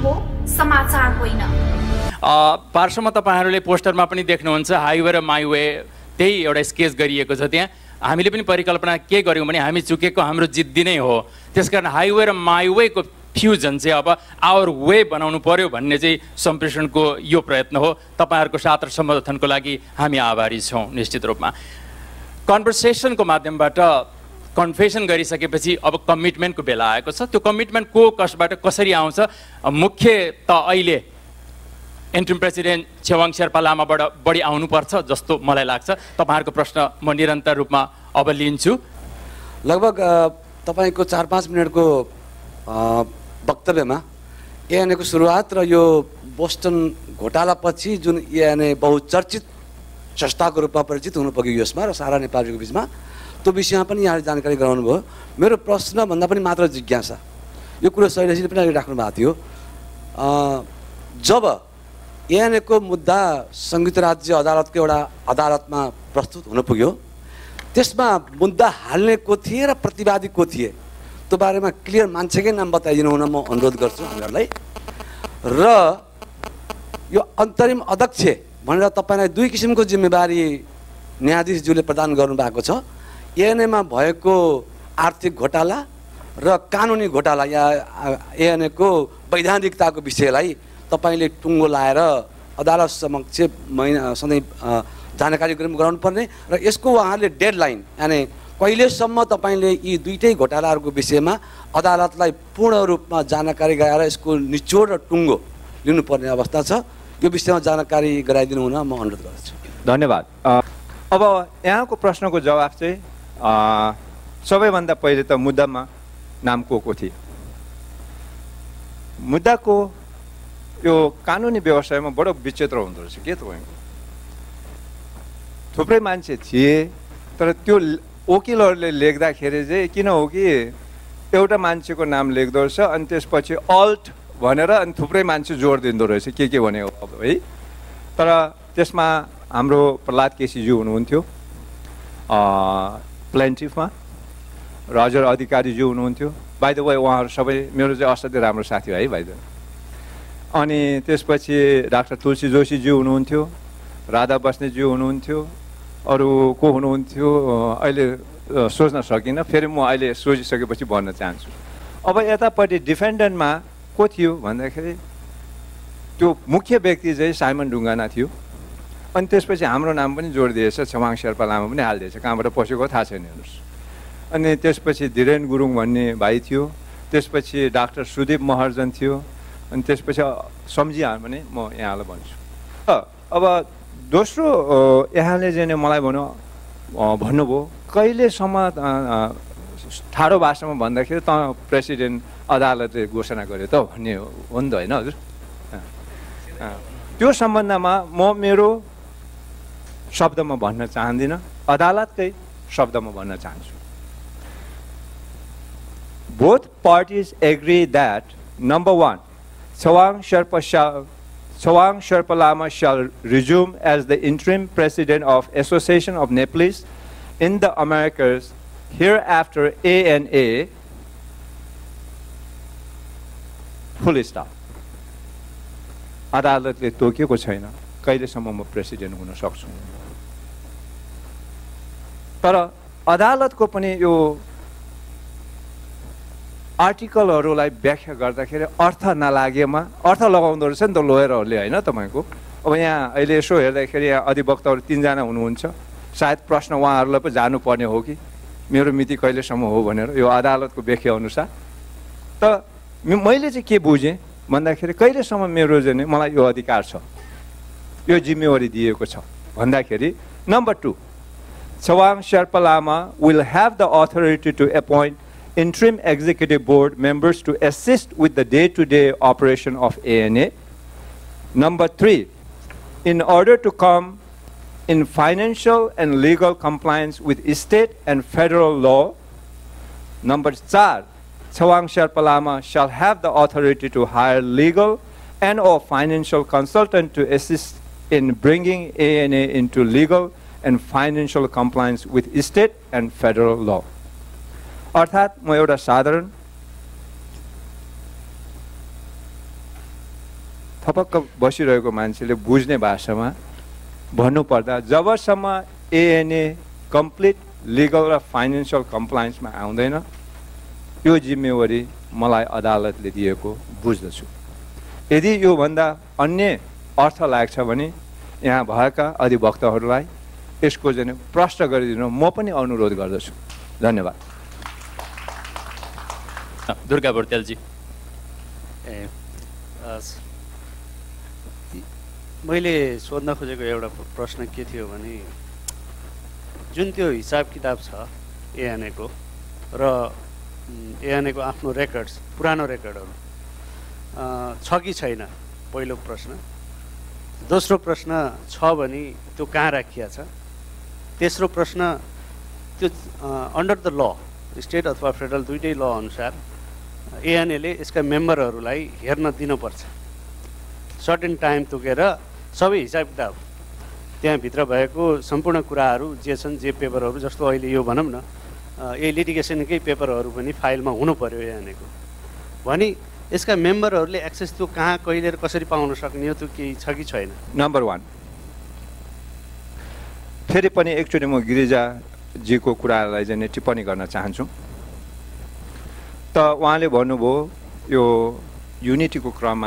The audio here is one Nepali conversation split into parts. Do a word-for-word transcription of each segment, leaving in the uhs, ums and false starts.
हो, समाचार होइन। पार्श्वमा तपाईहरुले पोस्टरमा पनि देख्नुहुन्छ हाइवे र माइवे त्यही एउटा स्केच गरिएको छ। त्यहाँ हामीले पनि परिकल्पना के गर्यौं भने हामी चुकेको हाम्रो जिद्दी नै हो, त्यसकारण हाइवे र माइवेको फ्युजन चाहिँ अब आवर वे बनाउनु पर्यो भन्ने चाहिँ सम्प्रेषणको यो प्रयत्न हो। तपाईहरुको साथ र समर्थनको लागि हामी आभारी छौं। निश्चित रूपमा कन्भर्सेसनको माध्यमबाट कन्फेसन गरिसकेपछि अब कमिटमेन्टको बेला आएको छ। त्यो कमिटमेन्ट को कसबाट कसरी आउँछ? मुख्य त अहिले इन्ट्रिम प्रेसिडेन्ट छेवाङ शेर्पा लामाबाट बढी आउनुपर्छ जस्तो मलाई लाग्छ। तपाईहरुको प्रश्न म निरन्तर रूपमा अब लिन्छु। लगभग तपाईको चार पाँच मिनटको वक्तव्यमा एएनए को सुरुवात र यो बोस्टन घोटालापछि जुन एएनए बहुचर्चित संस्थाको रूपमा परिचित हुनु पुग्यो यसमा र सारा नेपालीको बीचमा, त्यो विषयमा पनि यहाँले जानकारी गराउनु भयो। मेरो प्रश्न भन्दा पनि मात्र जिज्ञासा, यो कुरो शैलेशले पनि राख्नु भएको थियो। जब एएनए को मुद्दा संयुक्त राज्य अदालतको एउटा अदालतमा प्रस्तुत हुन पुग्यो, त्यसमा मुद्दा हाल्ने को थिए र प्रतिवादी को थिए, त्यो बारेमा क्लियर मान्छेकै नाम बताइदिनु हुन म अनुरोध गर्छु हामीहरूलाई। र यो अन्तरिम अध्यक्ष भनेर तपाईलाई दुई किसिमको जिम्मेवारी न्यायाधीशज्यूले प्रदान गर्नु भएको छ। एएनएमा भएको आर्थिक घोटाला र कानुनी घोटाला या एएनए को वैधानिकताको विषयलाई तपाईले टुङ्गो लाएर अदालत समक्ष महिना सधैँ जानकारी गराउनु पर्ने र यसको उहाँले डेडलाइन यानी कहिलेसम्म तपाईले यी दुईटै घोटालाहरूको विषयमा अदालतलाई पूर्ण रूपमा जानकारी गराएर यसको निचोड र टुङ्गो लिनुपर्ने अवस्था छ, यो विषयमा जानकारी गराइदिनु हुन म अनुरोध गर्छु। धन्यवाद। अब यहाँको प्रश्नको जवाफ चाहिँ सबैभन्दा पहिले त मुद्दामा नाम को को थिए। मुद्दाको यो कानुनी व्यवसायमा बडो विचित्र हुँदो रहेछ के तपाईँको। थुप्रै मान्छे थिए, तर त्यो वकिलहरूले लेख्दाखेरि चाहिँ किन हो कि एउटा मान्छेको नाम लेख्दो रहेछ अनि त्यसपछि अल्ट भनेर अनि थुप्रै मान्छे जोड दिँदो रहेछ के के भने है। तर त्यसमा हाम्रो प्रहलाद केसीज्यू हुनुहुन्थ्यो प्लेन्टिफमा, राजर अधिकारीज्यू हुनुहुन्थ्यो। बाइ द वे उहाँहरू सबै मेरो चाहिँ असाध्यै राम्रो साथी हो है बाइ द वे। अनि त्यसपछि डाक्टर तुलसी जोशीज्यू हुनुहुन्थ्यो, राधा बस्नेतज्यू हुनुहुन्थ्यो, अरू को हुनुहुन्थ्यो अहिले सोच्न सकिनँ, फेरि म अहिले सोचिसकेपछि भन्न चाहन्छु। अब यतापट्टि डिफेन्डेन्टमा को थियो भन्दाखेरि त्यो मुख्य व्यक्ति चाहिँ साइमन ढुङ्गाना थियो। अनि त्यसपछि हाम्रो नाम पनि जोडिदिएछ, छेवाङ शेर्पा लामा पनि हालिदिएछ, कहाँबाट पसेको थाहा छैन हेर्नुहोस्। अनि त्यसपछि धीरेन गुरुङ भन्ने भाइ थियो, त्यसपछि डाक्टर सुदीप महर्जन थियो, अनि त्यसपछि सम्झिहाल्नु भने म यहाँलाई भन्छु। अब दोस्रो यहाँले चाहिँ मलाई भन्नु भन्नुभयो कहिलेसम्म ठाडो भाषामा भन्दाखेरि त प्रेसिडेन्ट अदालतले घोषणा गर्यो त भन्ने हो नि त होइन हजुर। त्यो सम्बन्धमा म मेरो शब्दमा भन्न चाहदिनँ, अदालतकै शब्दमा भन्न चाहन्छु। Both parties agree that number one, Tsewang Sherpa shall Tsewang Sherpalama shall resume as the interim president of Association of Nepalis in the Americas, hereafter A N A, full stop. अदालतले तोकेको छैन कहिलेसम्म म प्रेसिडेन्ट हुन सक्छु। तर अदालतको पनि यो आर्टिकलहरूलाई व्याख्या गर्दाखेरि अर्थ नलागेमा अर्थ लगाउँदो रहेछ नि त लोयरहरूले होइन तपाईँको। अब यहाँ अहिले यसो हेर्दाखेरि यहाँ अधिवक्ताहरू तिनजना हुनुहुन्छ, सायद प्रश्न उहाँहरूलाई पो जानुपर्ने हो कि मेरो मिति कहिलेसम्म हो भनेर यो अदालतको व्याख्या अनुसार। त मैले चाहिँ के बुझेँ भन्दाखेरि कहिलेसम्म मेरो चाहिँ मलाई यो अधिकार छ, यो जिम्मेवारी दिएको छ भन्दाखेरि number two, Tsewang Sherpalama will have the authority to appoint interim executive board members to assist with the day-to-day operation of A N A. Number three, in order to come in financial and legal compliance with state and federal law. Number four, Tsewang Sherpalama shall have the authority to hire legal and or financial consultant to assist in bringing A N A into legal and financial compliance with state and federal law. अर्थात् म एउटा साधारण थपक्क बसिरहेको मान्छेले बुझ्ने भाषामा भन्नुपर्दा जबसम्म एएनए कम्प्लिट लिगल र फाइनेन्सियल कम्प्लायन्समा आउँदैन यो जिम्मेवारी मलाई अदालतले दिएको बुझ्दछु। यदि योभन्दा अन्य अर्थ लाग्छ भने यहाँ भएका अधिवक्ताहरूलाई यसको चाहिँ प्रश्न गरिदिनु म पनि अनुरोध गर्दछु। धन्यवाद। दुर्गा बर्तेलजी। ए मैले सोध्न खोजेको एउटा प्रश्न के थियो भने जुन त्यो हिसाब किताब छ एएनएको र एएनएको आफ्नो रेकर्ड्स पुरानो रेकर्डहरू छ कि छैन, पहिलो प्रश्न। दोस्रो प्रश्न छ भने त्यो कहाँ राखिया छ। तेस्रो प्रश्न त्यो अन्डर द ल स्टेट अथवा फेडरल दुइटै ल अनुसार एएनएले यसका मेम्बरहरूलाई हेर्न दिनुपर्छ। सर्टेन टाइम तोकेर सबै हिसाब किताब त्यहाँभित्र भएको सम्पूर्ण कुराहरू जे छन्, जे पेपरहरू, जस्तो अहिले यो भनौँ न यही लिटिगेसनकै पेपरहरू पनि फाइलमा हुनु पर्यो एएनएको भनी यसका मेम्बरहरूले एक्सेस त्यो कहाँ कहिले र कसरी पाउन सक्ने हो त्यो केही छ कि छैन। नम्बर वान, फेरि पनि एकचोटि म गिरिजाजीको कुरालाई चाहिँ टिप्पणी गर्न चाहन्छु। त उहाँले भन्नुभयो यो युनिटीको क्रममा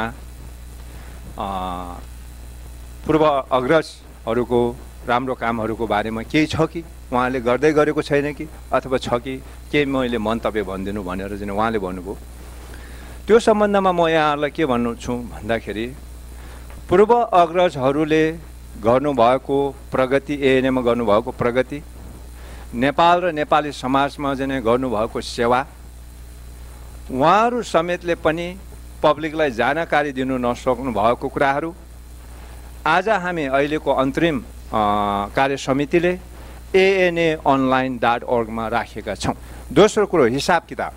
पूर्व अग्रजहरूको राम्रो कामहरूको बारेमा केही छ कि उहाँले गर्दै गरेको छैन कि अथवा छ कि केही मैले मन्तव्य भनिदिनु भनेर चाहिँ उहाँले भन्नुभयो। त्यो सम्बन्धमा म यहाँहरूलाई के भन्नु छु भन्दाखेरि पूर्व अग्रजहरूले गर्नुभएको प्रगति, एएनएमा गर्नुभएको प्रगति, नेपाल र नेपाली समाजमा चाहिँ गर्नुभएको सेवा, उहाँहरू समेतले पनि पब्लिकलाई जानकारी दिनु नसक्नु भएको कुराहरू आज हामी अहिलेको अन्तरिम कार्य समितिले एएनए अनलाइन डट orgमा राखेका छौँ। दोस्रो कुरो हिसाब किताब,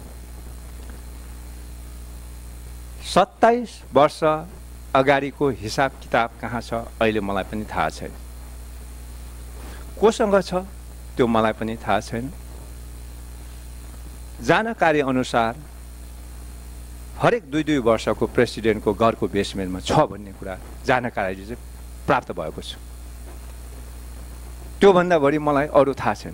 सत्ताइस वर्ष अगाडिको हिसाब किताब कहाँ छ अहिले मलाई पनि थाहा छैन। कोसँग छ त्यो मलाई पनि थाहा छैन। जानकारी अनुसार हरेक दुई दुई वर्षको प्रेसिडेन्टको घरको बेसमेन्टमा छ भन्ने कुरा जानकारी चाहिँ प्राप्त भएको छ। त्योभन्दा बढी मलाई अरू थाहा छैन।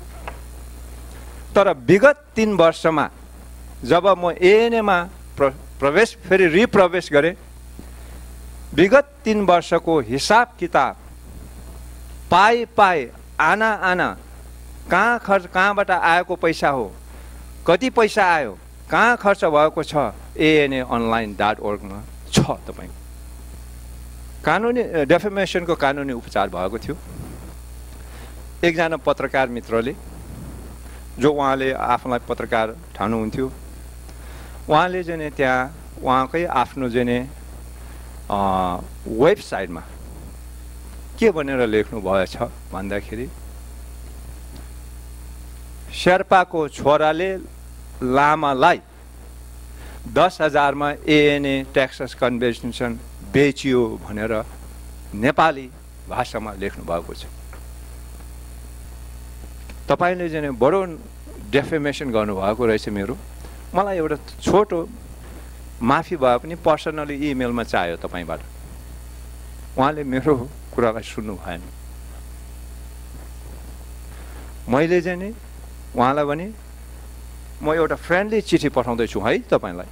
तर विगत तीन वर्षमा जब म एएनएमा प्र प्रवेश फेरि रिप्रवेश गरेँ, विगत तीन वर्षको हिसाब किताब पाए पाए आना आना कहाँ खर्च, कहाँबाट आएको पैसा हो, कति पैसा आयो, कहाँ खर्च भएको छ, एएनए अनलाइन डट orgमा छ। तपाईँ कानुनी डेफेमेसनको कानुनी उपचार भएको थियो। एकजना पत्रकार मित्रले जो उहाँले आफूलाई पत्रकार ठान्नुहुन्थ्यो, उहाँले चाहिँ त्यहाँ उहाँकै आफ्नो चाहिँ वेबसाइटमा के भनेर लेख्नु भएछ भन्दाखेरि शेर्पाको छोराले लामालाई दस हजारमा एएनए ट्याक्सेस कन्भेन्सन बेचियो भनेर नेपाली भाषामा लेख्नु भएको छ। तपाईँले चाहिँ बडो डेफेमेसन गर्नुभएको रहेछ मेरो। मलाई एउटा छोटो माफी भए पनि पर्सनली इमेलमा चाहियो तपाईँबाट। उहाँले मेरो कुरालाई सुन्नु भएन। मैले चाहिँ नि उहाँलाई भने म एउटा फ्रेन्डली चिठी पठाउँदैछु है तपाईँलाई,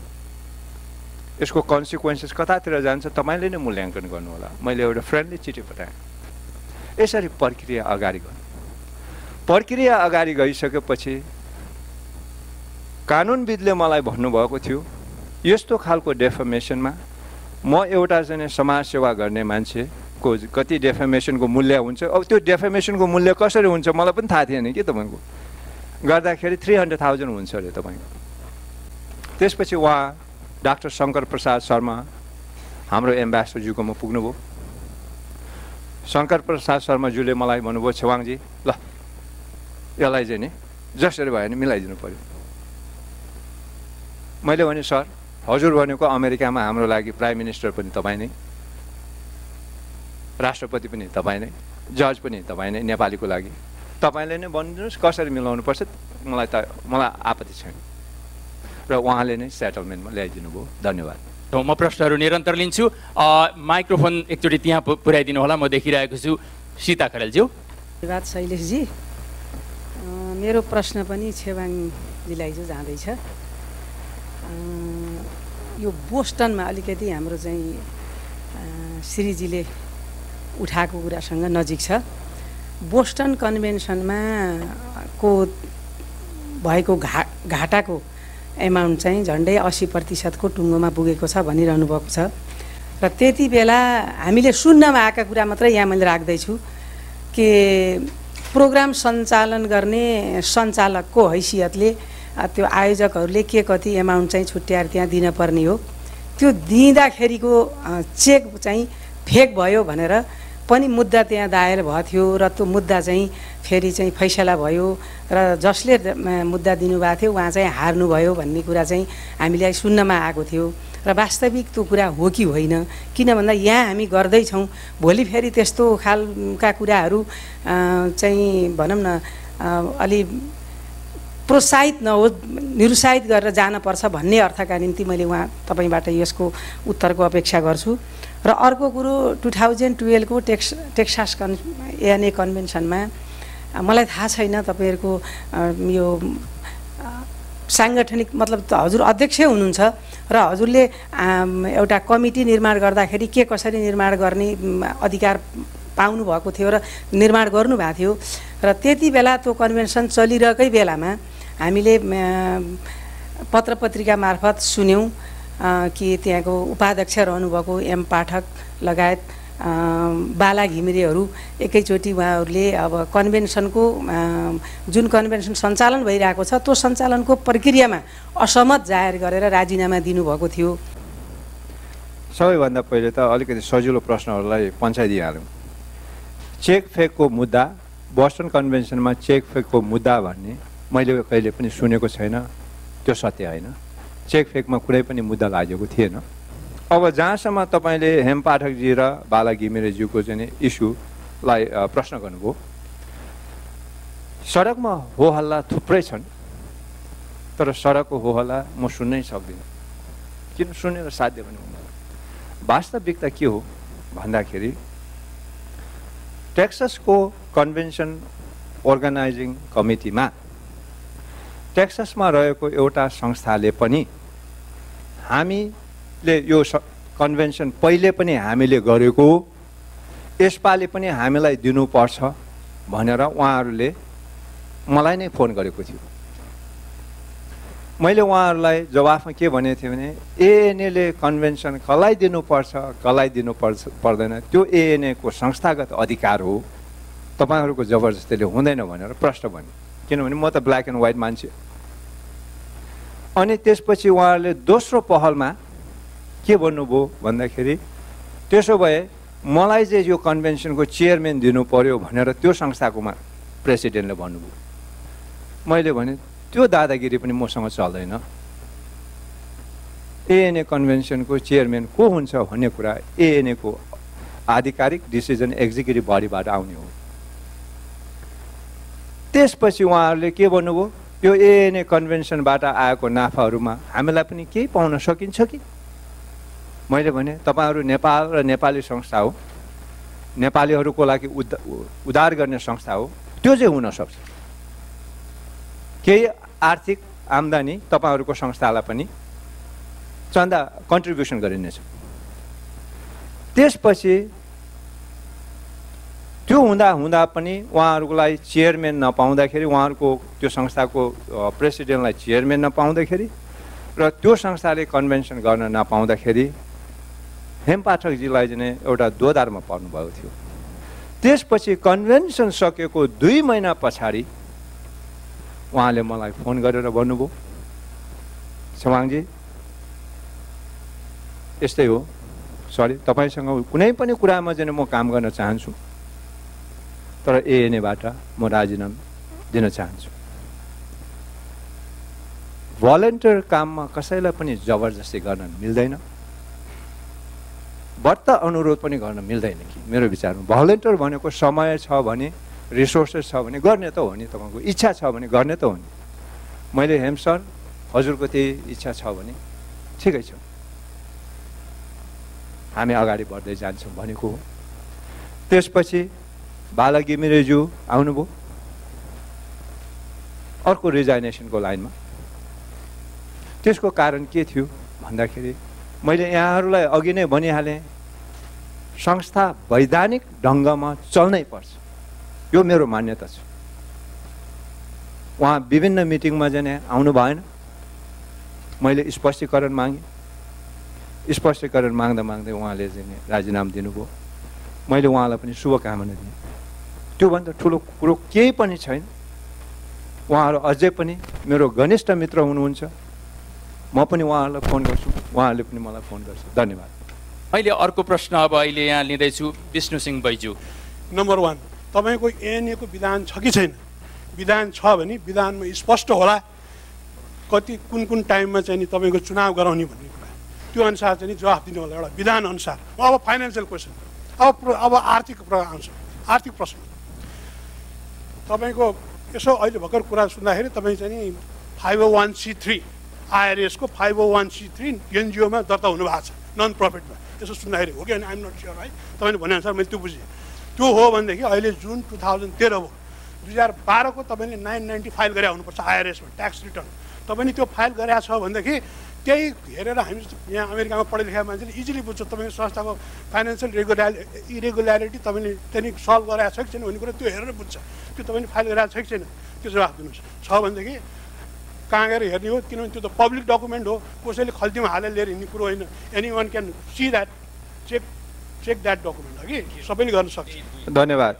यसको कन्सिक्वेन्सेस कतातिर जान्छ तपाईँले नै मूल्याङ्कन गर्नु होला। मैले एउटा फ्रेन्डली चिठी पठाएँ। यसरी प्रक्रिया अगाडि गर्नु। प्रक्रिया अगाडि गइसकेपछि कानुनविदले मलाई भन्नुभएको थियो यस्तो खालको डेफेमेसनमा म एउटा चाहिँ समाजसेवा गर्ने मान्छेको कति डेफेमेसनको मूल्य हुन्छ। अब त्यो डेफेमेसनको मूल्य कसरी हुन्छ मलाई पनि थाहा थिएन कि तपाईँको गर्दाखेरि थ्री हन्ड्रेड थाउजन्ड हुन्छ अरे तपाईँको। त्यसपछि उहाँ डाक्टर शङ्कर प्रसाद शर्मा हाम्रो एम्बेसडरज्यूकोमा पुग्नुभयो। शङ्कर प्रसाद शर्माज्यूले मलाई भन्नुभयो छेवाङजी ल यसलाई चाहिँ नि जसरी भयो नि मिलाइदिनु पर्यो। मैले भने सर हजुर भनेको अमेरिकामा हाम्रो लागि प्राइम मिनिस्टर पनि तपाईँ नै, राष्ट्रपति पनि तपाईँ नै, जज पनि तपाईँ नै, नेपालीको लागि तपाईँले नै भनिदिनुहोस् कसरी मिलाउनु पर्छ, मलाई त मलाई आपत्ति छैन। र उहाँले नै सेटलमेन्टमा ल्याइदिनु भयो। धन्यवाद। म प्रश्नहरू निरन्तर लिन्छु। माइक्रोफोन एकचोटि त्यहाँ पुर्याइदिनु होला, म देखिरहेको छु। सीता खरेलज्यू। धन्यवाद शैलेशजी। मेरो प्रश्न पनि छेवाङजीलाई चाहिँ जाँदैछ। यो बोस्टनमा अलिकति हाम्रो चाहिँ श्रीजीले उठाएको कुरासँग नजिक छ। बोस्टन कन्भेन्सनमा को भएको घा घाटाको एमाउन्ट चाहिँ झन्डै अस्सी प्रतिशतको टुङ्गोमा पुगेको छ भनिरहनु भएको छ र त्यति बेला हामीले सुन्नमा आएका कुरा मात्रै यहाँ मैले राख्दैछु कि प्रोग्राम सञ्चालन गर्ने सञ्चालकको हैसियतले त्यो आयोजकहरूले के कति एमाउन्ट चाहिँ छुट्याएर त्यहाँ दिनपर्ने हो, त्यो दिँदाखेरिको चेक चाहिँ फेक भयो भनेर पनि मुद्दा त्यहाँ दायर भएको थियो र त्यो मुद्दा चाहिँ फेरि चाहिँ फैसला भयो र जसले मुद्दा दिनुभएको थियो उहाँ चाहिँ हार्नुभयो भन्ने कुरा चाहिँ हामीलाई सुन्नमा आएको थियो र वास्तविक त्यो कुरा हो कि होइन, किन भन्दा यहाँ हामी गर्दैछौँ भोलि फेरि त्यस्तो खालका कुराहरू चाहिँ भनौँ न अलि प्रोत्साहित नहोस्, निरुत्साहित गरेर जानपर्छ भन्ने अर्थका निम्ति मैले उहाँ तपाईँबाट यसको उत्तरको अपेक्षा गर्छु। र अर्को कुरो टु थाउजन्ड टुवेल्भको टेक्स टेक्सास कन् एएनए कन्भेन्सनमा मलाई थाहा छैन तपाईँहरूको यो साङ्गठनिक मतलब त हजुर अध्यक्ष हुनुहुन्छ र हजुरले एउटा कमिटी निर्माण गर्दाखेरि के कसरी निर्माण गर्ने अधिकार पाउनु भएको थियो र निर्माण गर्नुभएको थियो र त्यति बेला त्यो कन्भेन्सन चलिरहेकै बेलामा हामीले पत्र पत्रिका मार्फत सुन्यौँ कि त्यहाँको उपाध्यक्ष रहनुभएको एम पाठक लगायत बाला घिमिरेहरू एकैचोटि उहाँहरूले अब कन्भेन्सनको जुन कन्भेन्सन सञ्चालन भइरहेको छ त्यो सञ्चालनको प्रक्रियामा असहमत जाहेर गरेर राजीनामा दिनुभएको थियो। सबैभन्दा पहिले त अलिकति सजिलो प्रश्नहरूलाई पन्छाइदिइहालौँ। चेक फेकको मुद्दा, बोस्टन कन्भेन्सनमा चेक फेकको मुद्दा भन्ने मैले कहिले पनि सुनेको छैन, त्यो सत्य होइन। चेक फेकमा कुनै पनि मुद्दा लागेको थिएन। अब जहाँसम्म तपाईँले हेम पाठकजी र बाला घिमिरेज्यूको चाहिँ इस्युलाई प्रश्न गर्नुभयो, सडकमा हो हल्ला थुप्रै छन् तर सडकको हो हल्ला म सुन्नै सक्दिनँ, किन सुनेर साध्य पनि हुँदैन। वास्तविकता के हो भन्दाखेरि टेक्सासको कन्भेन्सन अर्गनाइजिङ कमिटीमा टेक्सासमा रहेको एउटा संस्थाले पनि हामीले यो कन्भेन्सन पहिले पनि हामीले गरेको, यसपालि पनि हामीलाई दिनुपर्छ भनेर उहाँहरूले मलाई नै फोन गरेको थियो। मैले उहाँहरूलाई जवाफमा के भनेको थिएँ भने एएनएले कन्भेन्सन कसलाई दिनुपर्छ कसलाई दिनु पर्छ पर्दैन त्यो एएनएको संस्थागत अधिकार हो, तपाईँहरूको जबरजस्तीले हुँदैन भनेर प्रश्न भने, किनभने म त ब्ल्याक एन्ड व्हाइट मान्छे। अनि त्यसपछि उहाँहरूले दोस्रो पहलमा के भन्नुभयो भन्दाखेरि त्यसो भए मलाई चाहिँ यो कन्भेन्सनको चेयरम्यान दिनु पर्यो भनेर त्यो संस्थाकोमा प्रेसिडेन्टले भन्नुभयो। मैले भने त्यो दादागिरी पनि मसँग चल्दैन। एएनए कन्भेन्सनको चेयरम्यान को हुन्छ भन्ने कुरा एएनएको आधिकारिक डिसिजन एक्जिक्युटिभ बडीबाट आउने हो। त्यसपछि उहाँहरूले के भन्नुभयो, यो एएनए कन्भेन्सनबाट आएको नाफाहरूमा हामीलाई पनि केही पाउन सकिन्छ कि? मैले भने तपाईँहरू नेपाल र नेपाली संस्था हो, नेपालीहरूको लागि उद्धा उद्धार गर्ने संस्था हो, त्यो चाहिँ हुनसक्छ। केही आर्थिक आम्दानी तपाईँहरूको संस्थालाई पनि चन्दा कन्ट्रिब्युसन गरिनेछ। त्यसपछि त्यो हुँदा हुँदा पनि उहाँहरूलाई चेयरम्यान नपाउँदाखेरि, उहाँहरूको त्यो संस्थाको प्रेसिडेन्टलाई चेयरम्यान नपाउँदाखेरि र त्यो संस्थाले कन्भेन्सन गर्न नपाउँदाखेरि हेम पाठकजीलाई चाहिँ एउटा दोधारमा पर्नुभएको थियो। त्यसपछि कन्भेन्सन सकेको दुई महिना पछाडि उहाँले मलाई फोन गरेर भन्नुभयो, छेवाङजी यस्तै हो, सरी तपाईँसँग कुनै पनि कुरामा चाहिँ म काम गर्न चाहन्छु तर एएनएबाट म राजीनामा दिन चाहन्छु। भलन्टियर काममा कसैलाई पनि जबरजस्ती गर्न मिल्दैन, व्रत अनुरोध पनि गर्न मिल्दैन कि मेरो विचारमा। भलन्टियर भनेको समय छ भने, रिसोर्सेस छ भने गर्ने त हो नि, तपाईँको इच्छा छ भने गर्ने त हो नि। मैले हेम सर हजुरको त्यही इच्छा छ भने ठिकै छ, हामी अगाडि बढ्दै जान्छौँ भनेको हो। त्यसपछि बाला घिमिरेज्यू आउनुभयो अर्को रिजाइनेसनको लाइनमा। त्यसको कारण के थियो भन्दाखेरि मैले यहाँहरूलाई अघि नै भनिहालेँ, संस्था वैधानिक ढङ्गमा चल्नै पर्छ, यो मेरो मान्यता छ। उहाँ विभिन्न मिटिङमा जाने आउनु भएन, मैले स्पष्टीकरण मागेँ, स्पष्टीकरण माग्दा माग्दै उहाँले चाहिँ राजीनामा दिनुभयो। मैले उहाँलाई पनि शुभकामना दिएँ। त्योभन्दा ठुलो कुरो केही पनि छैन। उहाँहरू अझै पनि मेरो घनिष्ठ मित्र हुनुहुन्छ, म पनि उहाँहरूलाई फोन गर्छु, उहाँहरूले पनि मलाई फोन गर्छ। धन्यवाद। अहिले अर्को प्रश्न अब अहिले यहाँ लिँदैछु विष्णु सिंह बैजू। नम्बर वान, तपाईँको एएनएको विधान छ कि छैन? विधान छ भने विधानमा स्पष्ट होला कति कुन कुन टाइममा चाहिँ नि तपाईँको चुनाव गराउने भन्ने कुरा, त्यो अनुसार चाहिँ जवाफ दिनु होला एउटा विधान अनुसार। अब फाइनेन्सियल क्वेसन, अब अब आर्थिक आउँछ, आर्थिक प्रश्न। तपाईँको यसो अहिले भर्खर कुरा सुन्दाखेरि तपाईँ चाहिँ नि five O one C three आइआरएसको five O one C three एनजिओमा दर्ता हुनुभएको छ, नन प्रफिटमा। यसो सुन्दाखेरि हो कि होइन, आइम नट स्योर है, तपाईँले भनेअनुसार मैले त्यो बुझेँ। त्यो हो भनेदेखि अहिले जुन टु थाउजन्ड तेह्र हो, दुई हजार बाह्रको तपाईँले नाइन नाइन्टी फाइल गरे हुनुपर्छ आइआरएसमा ट्याक्स रिटर्न। तपाईँले त्यो फाइल गरेको छ भनेदेखि त्यही हेरेर हामी यहाँ अमेरिकामा पढे लेखेका मान्छेले इजिली बुझ्छ तपाईँको संस्थाको फाइनेन्सियल रेगुलार इरेगुल्यारिटी तपाईँले त्यहाँदेखि सल्भ गराएको छ कि छैन भन्ने कुरा त्यो हेरेर बुझ्छ। त्यो तपाईँले फाइल गराएको छ कि छैन त्यो जवाफ दिनुहोस्। छ भनेदेखि कहाँ गएर हेर्ने हो, किनभने त्यो त पब्लिक डकुमेन्ट हो, कसैले खल्तीमा हालेर लिएर हिँड्ने कुरो होइन। Anyone can see that, check check that document हो कि सबैले गर्न सक्छ। धन्यवाद।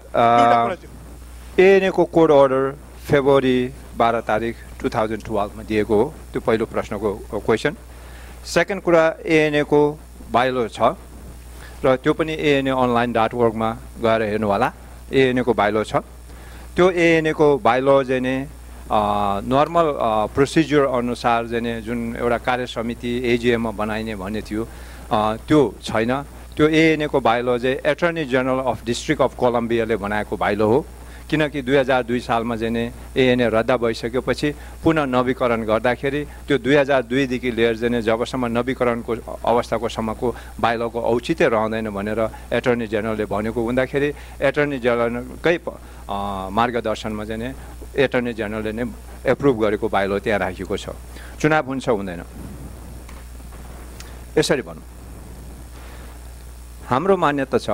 एएनएको कोड अर्डर फेब्रुअरी बाह्र तारिक टु थाउजन्ड टुवेल्भमा दिएको हो, त्यो पहिलो प्रश्नको क्वेसन। सेकेन्ड कुरा, एएनएको बाइलो छ र त्यो पनि एएनए अनलाइन डट वर्कमा गएर हेर्नु होला। एएनएको बाइलो छ, त्यो एएनएको बाइलो चाहिँ नि नर्मल प्रोसिज्योर अनुसार चाहिँ जुन एउटा कार्य समिति एजिएममा बनाइने भन्ने थियो त्यो छैन। त्यो एएनएको बाइलो चाहिँ attorney general of district of कोलम्बियाले बनाएको बाइलो हो, किनकि दुई हजार दुई सालमा चाहिँ नि एएनए रद्द भइसकेपछि पुनः नवीकरण गर्दाखेरि त्यो दुई हजार दुईदेखि लिएर चाहिँ जबसम्म नवीकरणको अवस्थाको सम्मको बाइलोको औचित्य रहँदैन भनेर एटर्नी जेनरलले भनेको हुँदाखेरि एटर्नी जेनरलकै मार्गदर्शनमा चाहिँ नि एटर्नी जेनरलले नै एप्रुभ गरेको बाइलो त्यहाँ राखेको छ। चुनाव हुन्छ हुँदैन यसरी भनौँ, हाम्रो मान्यता छ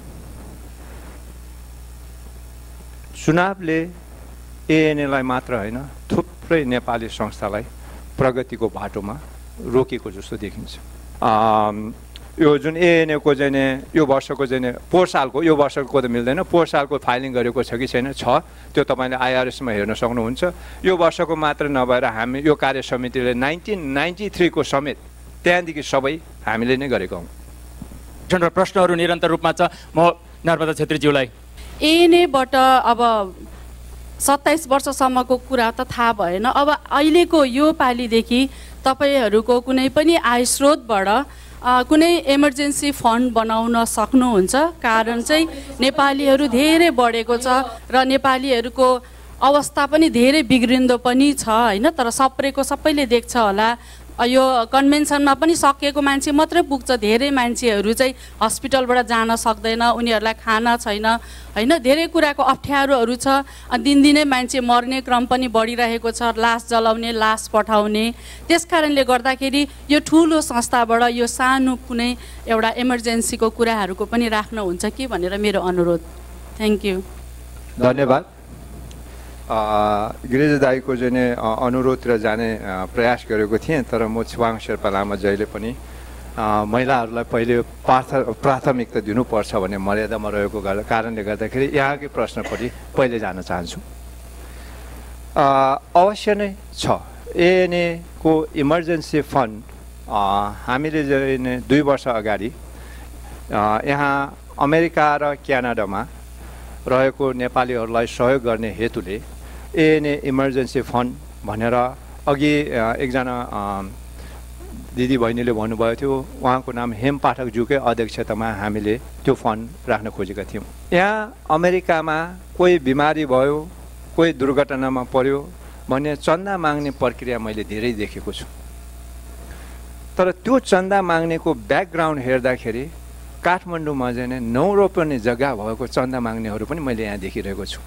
चुनावले एएनएलाई मात्र होइन थुप्रै नेपाली संस्थालाई प्रगतिको बाटोमा रोकेको जस्तो देखिन्छ। यो जुन एएनएको चाहिँ नि यो वर्षको चाहिँ नि पोहोर सालको, यो वर्षको त मिल्दैन, पोहोर सालको फाइलिङ गरेको छ कि छैन, छ, त्यो तपाईँले आइआरएसमा हेर्न सक्नुहुन्छ। यो वर्षको मात्र नभएर हामी यो कार्य समितिले नाइन्टिन नाइन्टी थ्रीको समेत त्यहाँदेखि सबै हामीले नै गरेका हौँ। प्रश्नहरू निरन्तर रूपमा छ। म नर्मदा छेत्रीज्यूलाई एएनएबाट अब सत्ताइस वर्षसम्मको कुरा त थाहा भएन, अब अहिलेको यो पालिदेखि तपाईँहरूको कुनै पनि आय स्रोतबाट कुनै इमर्जेन्सी फन्ड बनाउन सक्नुहुन्छ? कारण चाहिँ नेपालीहरू धेरै बढेको छ र नेपालीहरूको अवस्था पनि धेरै बिग्रिँदो पनि छ होइन, तर सप्रेको सबैले देख्छ होला। यो कन्भेन्सनमा पनि सकिएको मान्छे मात्रै पुग्छ, धेरै मान्छेहरू चाहिँ हस्पिटलबाट जान सक्दैन, उनीहरूलाई खाना छैन होइन, धेरै कुराको अप्ठ्यारोहरू छ। दिनदिनै मान्छे मर्ने क्रम पनि बढिरहेको छ, लास जलाउने, लास पठाउने। त्यस कारणले गर्दाखेरि यो ठुलो संस्थाबाट यो सानो कुनै एउटा इमर्जेन्सीको कुराहरूको पनि राख्नुहुन्छ कि भनेर मेरो अनुरोध। Thank you. धन्यवाद। गिरिजा दाईको चाहिँ नि अनुरोधतिर जाने प्रयास गरेको थिएँ, तर म छुवाङ शेर्पा लामा जहिले पनि महिलाहरूलाई पहिले प्राथ प्राथमिकता दिनुपर्छ भन्ने मर्यादामा रहेको कारणले गर्दाखेरि यहाँकै प्रश्नपट्टि पहिले जान चाहन्छु। अवश्य नै छ एएनएको इमर्जेन्सी फन्ड। हामीले चाहिँ दुई वर्ष अगाडि यहाँ अमेरिका र क्यानाडामा रहेको नेपालीहरूलाई सहयोग गर्ने हेतुले एएनए इमर्जेन्सी फन्ड भनेर अघि एकजना दिदी बहिनीले भन्नुभएको थियो, उहाँको नाम हेम पाठकज्यूकै अध्यक्षतामा हामीले त्यो फन्ड राख्न खोजेका थियौँ। यहाँ अमेरिकामा कोही बिमारी भयो, कोही दुर्घटनामा पर्यो भने चन्दा माग्ने प्रक्रिया मैले धेरै देखेको छु। तर त्यो चन्दा माग्नेको ब्याकग्राउन्ड हेर्दाखेरि काठमाडौँमा चाहिँ नै नौ रोप्ने जग्गा भएको चन्दा माग्नेहरू पनि मैले यहाँ देखिरहेको छु।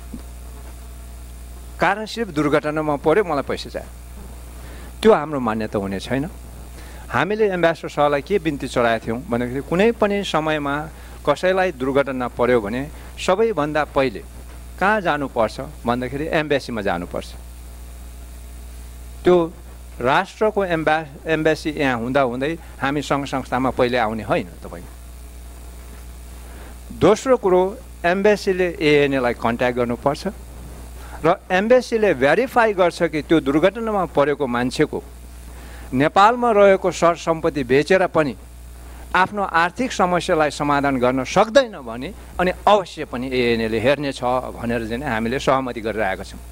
कारण सिर्फ दुर्घटनामा पऱ्यो मलाई पैसा चाहियो, त्यो हाम्रो मान्यता हुने छैन। हामीले एम्बेसडर सरलाई के बिन्ती चढाएका थियौँ भन्दाखेरि कुनै पनि समयमा कसैलाई दुर्घटना पर्यो भने सबैभन्दा पहिले कहाँ जानुपर्छ भन्दाखेरि एम्बेसीमा जानुपर्छ। त्यो राष्ट्रको एम्बा एम्बेसी यहाँ हुँदा हुँदै हामी सङ्घ संस्थामा पहिले आउने होइन तपाईँको। दोस्रो कुरो, एम्बेसीले एएनएलाई कन्ट्याक्ट गर्नुपर्छ र एम्बेसीले भेरिफाई गर्छ कि त्यो दुर्घटनामा परेको मान्छेको नेपालमा रहेको सरसम्पत्ति बेचेर पनि आफ्नो आर्थिक समस्यालाई समाधान गर्न सक्दैन भने अनि अवश्य पनि एएनएले हेर्ने छ भनेर चाहिँ हामीले सहमति गरेर आएका छौँ।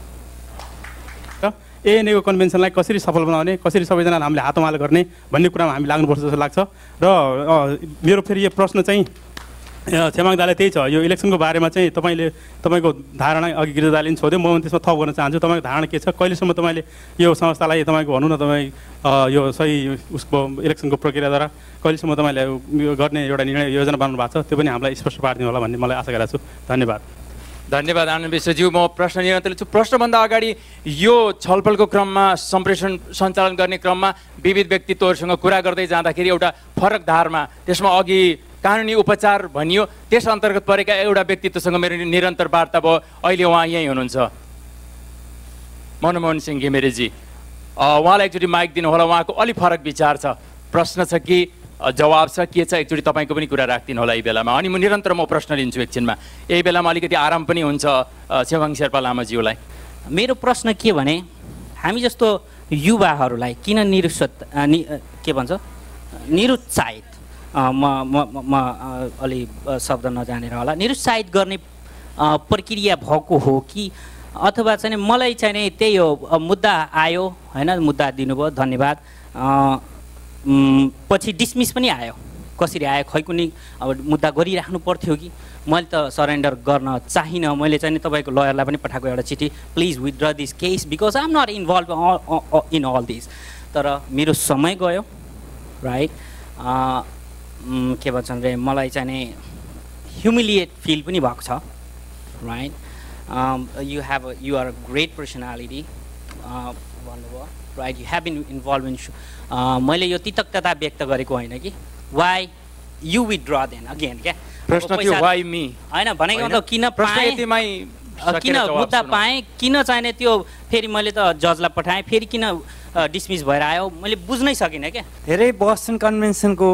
एएनएको कन्भेन्सनलाई कसरी सफल बनाउने, कसरी सबैजनालाई हामीले हातमालो गर्ने भन्ने कुरामा हामी लाग्नुपर्छ जस्तो लाग्छ। र मेरो फेरि यो प्रश्न चाहिँ छेमाङ दाले त्यही छ, यो इलेक्सनको बारेमा चाहिँ तपाईँले तपाईँको धारणा अघि गिरिजा दाले पनि छोड्यो, म त्यसमा थप गर्न चाहन्छु। तपाईँको धारणा के छ, कहिलेसम्म तपाईँले यो संस्थालाई तपाईँको भनौँ न तपाईँ यो सही उसको इलेक्सनको प्रक्रियाद्वारा कहिलेसम्म तपाईँले यो गर्ने एउटा निर्णय योजना बनाउनु भएको छ, त्यो पनि हामीलाई स्पष्ट पारिदिनु होला भन्ने मलाई आशा गरेको छु। धन्यवाद। धन्यवाद आनन्द विश्वज्यू। म प्रश्न लिन छु। प्रश्नभन्दा अगाडि यो छलफलको क्रममा सम्प्रेषण सञ्चालन गर्ने क्रममा विविध व्यक्तित्वहरूसँग कुरा गर्दै जाँदाखेरि एउटा फरक धारमा त्यसमा अघि कानुनी उपचार भनियो, त्यस अन्तर्गत परेका एउटा व्यक्तित्वसँग मेरो निरन्तर वार्ता भयो। अहिले उहाँ यहीँ हुनुहुन्छ, मनमोहन सिंह घिमिरेजी। उहाँलाई एकचोटि माइक दिनु होला, उहाँको अलिक फरक विचार छ, प्रश्न छ कि जवाब छ के छ, एकचोटि तपाईँको पनि कुरा राखिदिनु होला यही बेलामा। अनि म निरन्तर म प्रश्न लिन्छु एकछिनमा, यही बेलामा अलिकति आराम पनि हुन्छ छेवाङ शेर्पा लामाज्यूलाई। मेरो प्रश्न के भने, हामी जस्तो युवाहरूलाई किन निरुत्साहित नि के भन्छ निरुत्साहित म म म अलि शब्द नजानेर होला, निरुत्साहित गर्ने प्रक्रिया भएको हो कि अथवा चाहिँ मलाई चाहिँ नि त्यही हो, मुद्दा आयो होइन, मुद्दा दिनुभयो धन्यवाद, पछि डिसमिस पनि आयो, कसरी आयो खै कुनै अब मुद्दा गरिराख्नु पर्थ्यो कि मैले त सरेन्डर गर्न चाहिनँ। मैले चाहिँ तपाईँको लयरलाई पनि पठाएको एउटा चिठी, please withdraw this case because I am not involved in all this. तर मेरो समय गयो राइट, के भन्छन् रे, मलाई चाहिँ नि ह्युमिलिएट फिल पनि भएको छ right. You have you are a great personality भन्नुभयो right, you have been involved in. मैले यो तितकता व्यक्त गरेको होइन कि why you withdraw then again क्या, प्रश्न थियो वाइ मी होइन भनेको मतलब किन पाएँ, किन मुद्दा पाएँ, किन चाहिने त्यो फेरि मैले त जजलाई पठाएँ, फेरि किन डिसमिस भएर आयो मैले बुझ्नै सकिनँ क्या। धेरै बोस्टन कन्भेन्सनको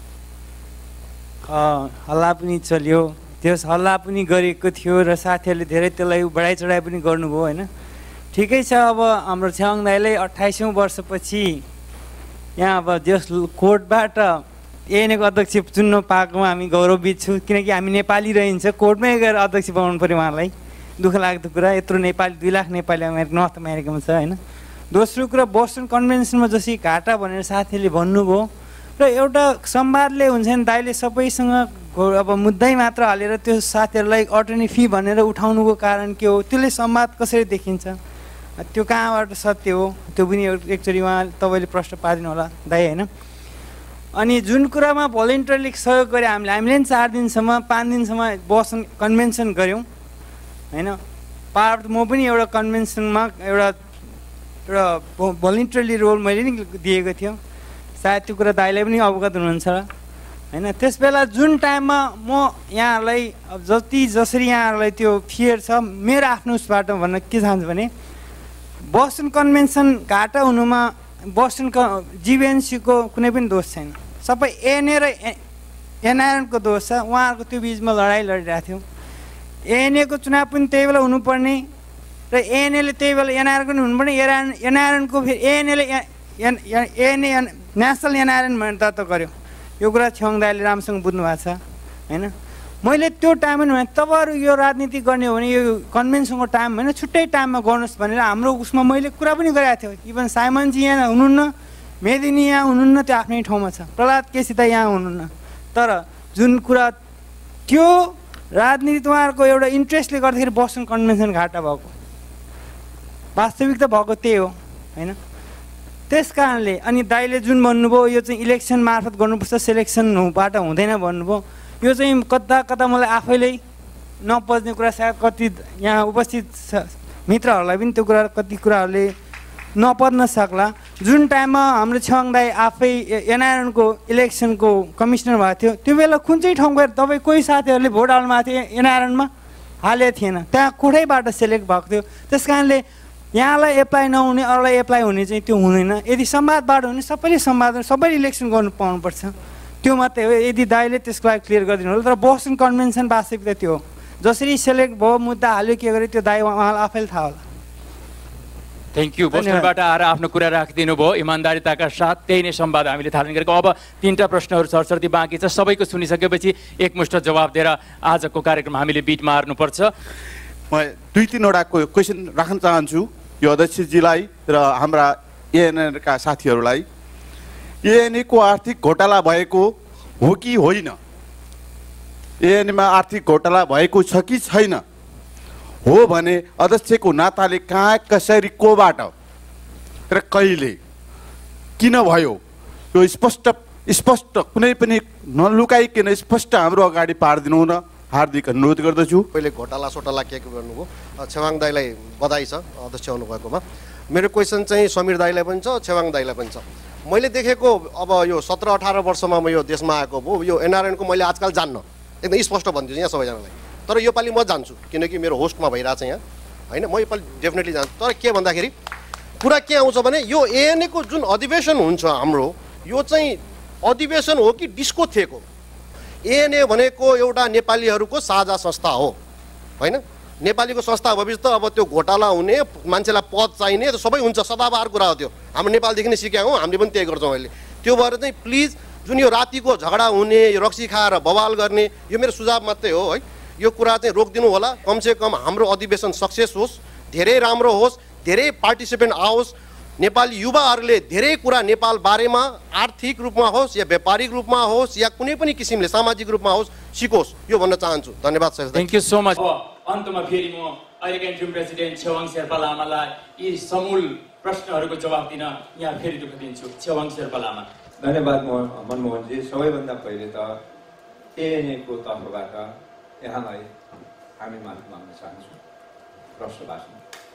हल्ला पनि चल्यो, त्यस हल्ला पनि गरेको थियो र साथीहरूले धेरै त्यसलाई बढाइ चढाइ पनि गर्नुभयो होइन। ठिकै छ, अब हाम्रो छेवाङ दाइले अट्ठाइसौँ वर्षपछि यहाँ अब देश कोर्टबाट एएनएको अध्यक्ष चुन्न पाएकोमा हामी गौरवित छु, किनकि हामी नेपाली रहन्छ, कोर्टमै गएर अध्यक्ष बनाउनु पऱ्यो उहाँलाई, दुःख लाग्दो कुरा। यत्रो नेपाली दुई लाख नेपाली अमेरिका नर्थ अमेरिकामा छ होइन। दोस्रो कुरा, बोस्टन कन्भेन्सनमा जसरी घाटा भनेर साथीहरूले भन्नुभयो र एउटा संवादले हुन्छ नि, दाइले सबैसँग अब मुद्दै मात्र हालेर त्यो साथीहरूलाई अटर्नी फी भनेर उठाउनुको कारण के हो, त्यसले संवाद कसरी देखिन्छ, त्यो कहाँबाट सत्य हो, त्यो पनि एकचोटि उहाँ तपाईँले प्रश्न पारिदिनु होला दाइ होइन। अनि जुन कुरामा भोलिन्टरली सहयोग गरे हामीले, हामीले पनि चार दिनसम्म पाँच दिनसम्म बोस्टन कन्भेन्सन गऱ्यौँ होइन। पार्ट म पनि एउटा कन्भेन्सनमा एउटा एउटा भोलिन्टरली रोल मैले नि दिएको थियो, सायद त्यो कुरा दाइलाई पनि अवगत हुनुहुन्छ होइन। त्यस बेला जुन टाइममा म यहाँहरूलाई अब जति जसरी यहाँहरूलाई त्यो फियर छ, मेरो आफ्नो उसबाट भन्न के चाहन्छु भने बोस्टन कन्भेन्सन घाटा हुनुमा बोस्टन क जिबिएनसीको कुनै पनि दोष छैन, सबै एएनए र एनआरएनको दोष छ। उहाँहरूको त्यो बिचमा लडाइँ लडिरहेको थियो, एएनएको चुनाव पनि त्यही बेला हुनुपर्ने र एएनएले त्यही बेला एनआरएनको पनि हुनुपर्ने, एनआर एनआरएनको फेरि एएनएले एएनए नेसनल एनआरएन भनेर दर्ता गर्यो। यो कुरा छेवाङ दाइले राम्रोसँग बुझ्नु भएको छ होइन। मैले त्यो टाइममा भने तपाईँहरू यो राजनीति गर्ने हो भने यो कन्भेन्सनको टाइम होइन, छुट्टै टाइममा गर्नुहोस् भनेर हाम्रो उसमा मैले कुरा पनि गरेको थियो। इभन साइमनजी यहाँ हुनुहुन्न, मेदिनी यहाँ हुनुहुन्न, त्यो आफ्नै ठाउँमा छ, प्रहलाद केसी त यहाँ हुनुहुन्न। तर जुन कुरा त्यो राजनीति उहाँहरूको एउटा इन्ट्रेस्टले गर्दाखेरि बोस्टन कन्भेन्सन घाटा भएको, वास्तविकता भएको त्यही हो होइन। त्यस कारणले अनि दाइले जुन भन्नुभयो यो चाहिँ इलेक्सन मार्फत गर्नुपर्छ सेलेक्सनबाट हुँदैन भन्नुभयो यो चाहिँ कता कता मलाई आफैले नपच्ने कुरा सायद कति यहाँ उपस्थित मित्रहरूलाई पनि त्यो कुरा कति कुराहरूले नपच्न सक्ला। जुन टाइममा हाम्रो छेवाङ दाई आफै एनआरएनको इलेक्सनको कमिसनर भएको थियो त्यो बेला कुन चाहिँ ठाउँ गएर तपाईँ कोही साथीहरूले भोट हाल्नु भएको थियो एनआरएनमा हालेको थिएन, त्यहाँ कोठैबाट सेलेक्ट भएको थियो। त्यस कारणले यहाँलाई एप्लाई नहुने अरूलाई एप्लाई हुने चाहिँ त्यो हुँदैन। यदि संवादबाट हुने सबैले संवाद सबैले इलेक्सन गर्नु पाउनुपर्छ त्यो मात्रै हो। यदि दाइले त्यसको लागि क्लियर गरिदिनु होला। तर बोस्टन कन्भेन्सन वास्तविकता त्यो हो, जसरी सेलेक्ट भयो मुद्दा हाल्यो के गर्यो त्यो दाइ उहाँलाई आफैले थाहा होला। Thank you. बोस्टनबाट आएर आफ्नो कुरा राखिदिनु भयो इमान्दारिताका साथ। त्यही नै संवाद हामीले थालनी गरेको। अब तिनवटा प्रश्नहरू सरसर्ती बाँकी छ, सबैको सुनिसकेपछि एकमुष्ट जवाब दिएर आजको कार्यक्रम हामीले बिट मार्नुपर्छ। म दुई तिनवटा क्वेसन राख्न चाहन्छु यो अध्यक्षजीलाई र हाम्रा एएनएका साथीहरूलाई। एएनएको आर्थिक घोटाला भएको हो कि होइन? एएनएमा आर्थिक घोटाला भएको छ कि छैन? हो भने अध्यक्षको नाताले कहाँ कसरी कोबाट र कहिले किन भयो यो स्पष्ट स्पष्ट कुनै पनि नलुकाइकन स्पष्ट हाम्रो अगाडि पारिदिनु न हार्दिक अनुरोध गर्दछु। पहिले घोटाला सोटाला के के गर्नुभयो, छेवाङ दाइलाई बधाई छ अध्यक्ष हुनुभएकोमा। मेरो क्वेसन चाहिँ समीर दाइलाई पनि छ छेवाङ दाइलाई पनि छ। मैले देखेको अब यो सत्र अठारह वर्षमा म यो देशमा आएको भयो, यो एनआरएनको मैले आजकल जान्न एकदम स्पष्ट भनिदिन्छु यहाँ सबैजनालाई। तर योपालि म जान्छु किनकि मेरो होस्टमा भइरहेछ यहाँ होइन, म योपालि डेफिनेटली जान्छु। तर के भन्दाखेरि कुरा के आउँछ भने यो एएनएको जुन अधिवेशन हुन्छ हाम्रो यो चाहिँ अधिवेशन हो कि डिस्को थिएको? एएनए भनेको एउटा नेपालीहरूको साझा संस्था हो होइन? नेपालीको संस्था भएपछि त अब त्यो घोटाला हुने मान्छेलाई पद चाहिने त सबै हुन्छ, सदाबहार कुरा हो त्यो। हाम्रो नेपालदेखि नै सिकेका हौँ, हामीले पनि त्यही गर्छौँ अहिले। त्यो भएर चाहिँ प्लिज जुन यो रातिको झगडा हुने यो रक्सी खाएर बवाल गर्ने यो मेरो सुझाव मात्रै हो है, यो कुरा चाहिँ रोकिदिनु होला। कमसेकम हाम्रो अधिवेशन सक्सेस होस्, धेरै राम्रो होस्, धेरै पार्टिसिपेन्ट आओस्, नेपाली युवाहरूले धेरै कुरा नेपाल बारेमा आर्थिक रूपमा होस् या व्यापारिक रूपमा होस् या कुनै पनि किसिमले सामाजिक रूपमा होस् सिकोस्, यो भन्न चाहन्छु। धन्यवाद sir. Thank you so much. अन्तमा फेरि म अहिलेका इन्ट्रिम प्रेसिडेन्ट छेवाङ शेर्पा लामालाई यी समूल प्रश्नहरूको जवाब दिन यहाँ फेरि दुःख दिन्छु। छेवाङ शेर्पा लामा। धन्यवाद मनमोहनजी। सबैभन्दा पहिले त एएनएको तर्फबाट यहाँलाई हामी माफी माग्न चाहन्छौँ प्रश्न भाषण।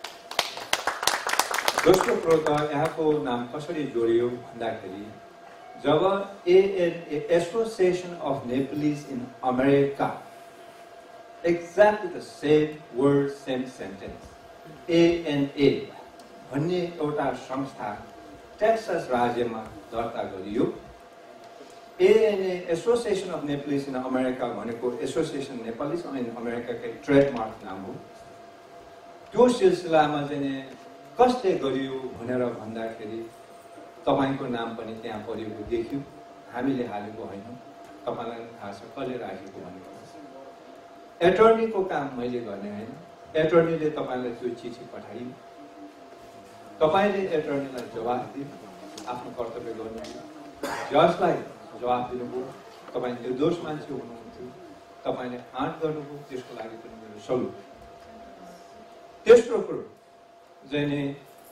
दोस्रो कुरो त यहाँको नाम कसरी जोडियो भन्दाखेरि जब ANA association of Nepalese in America exactly the same word same sentence ANA भन्ने एउटा संस्था टेक्सास राज्यमा दर्ता गरियो। ANA association of Nepalese in America भनेको एसोसिएसन नेपालिज इन अमेरिकाकै ट्रेडमार्क नाम हो। त्यो सिलसिलामा चाहिँ कसले गरियो भनेर भन्दाखेरि तपाईँको नाम पनि त्यहाँ परेको देखियो, हामीले हालेको होइन, तपाईँलाई थाहा छ कसले राखेको भनेको। एटर्नीको काम मैले गर्ने होइन, एटर्नीले तपाईँलाई त्यो चिठी पठाइयो, तपाईँले एटर्नीलाई जवाफ दियो, आफ्नो कर्तव्य गर्नुभयो, जसलाई जवाफ दिनुभयो। तपाईँ निर्दोष मान्छे हुनुहुन्थ्यो, तपाईँले आँट गर्नुभयो, त्यसको लागि पनि मेरो सल्युट। तेस्रो कुरो चाहिँ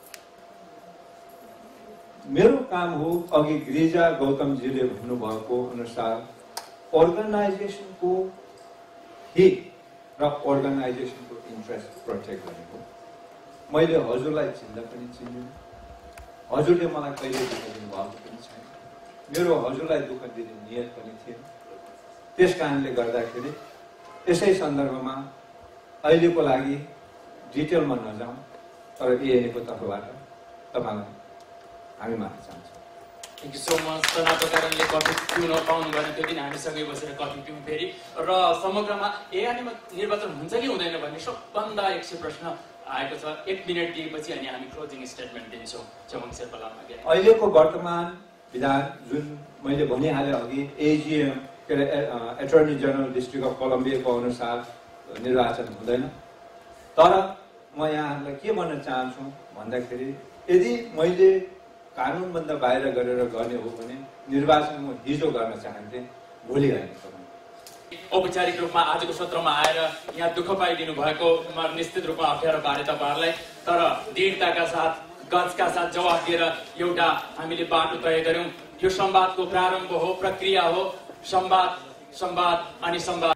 मेरो काम हो अघि गिरिजा गौतमजीले भन्नुभएको अनुसार अर्गनाइजेसनको हित र अर्गनाइजेसनको इन्ट्रेस्ट प्रोटेक्ट गरेको। मैले हजुरलाई चिन्दा पनि चिन्दिनँ, हजुरले मलाई कहिले दुःख दिनुभएको पनि छैन, मेरो हजुरलाई दुःख दिने नियत पनि थिएन। त्यस कारणले गर्दाखेरि यसै सन्दर्भमा अहिलेको लागि डिटेलमा नजाउँ, तर एएनएको तर्फबाट तपाईँलाई हामी मान्न चाहन्छौँ। Thank you so much. तनावको कारणले कफी पिउन पाउनु भएन त्यो दिन हामीसँगै बसेर कफी पिउँ फेरि। र समग्रमा एएनएमा निर्वाचन हुन्छ कि हुँदैन भन्ने सबभन्दा एक सय प्रश्न आएको छ। एक मिनट दिएपछि अनि हामी क्लोजिङ स्टेटमेन्ट दिन्छौँ। छेवाङ शेर्पा लामा। अहिलेको वर्तमान विधान जुन मैले भनिहालेँ अघि एजिएम के अरे एटर्नी जनरल डिस्ट्रिक्ट अफ कोलम्बियाको अनुसार निर्वाचन हुँदैन। तर म यहाँहरूलाई के भन्न चाहन्छु भन्दाखेरि यदि मैले कानुनभन्दा बाहिर गरेर गर्ने हो भने निर्वाचन म हिजो गर्न चाहन्थेँ, भोलि होइन। औपचारिक रूपमा आजको सत्रमा आएर यहाँ दुःख पाइदिनु भएकोमा निश्चित रूपमा अप्ठ्यारो पारे तपाईँहरूलाई, तर दृढताका साथ गजका साथ जवाफ दिएर एउटा हामीले बाटो तय गर्यौं। यो संवादको प्रारम्भ हो, प्रक्रिया हो, संवाद संवाद अनि संवाद।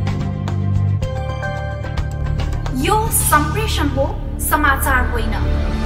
यो सम्प्रेषण हो, समाचार होइन।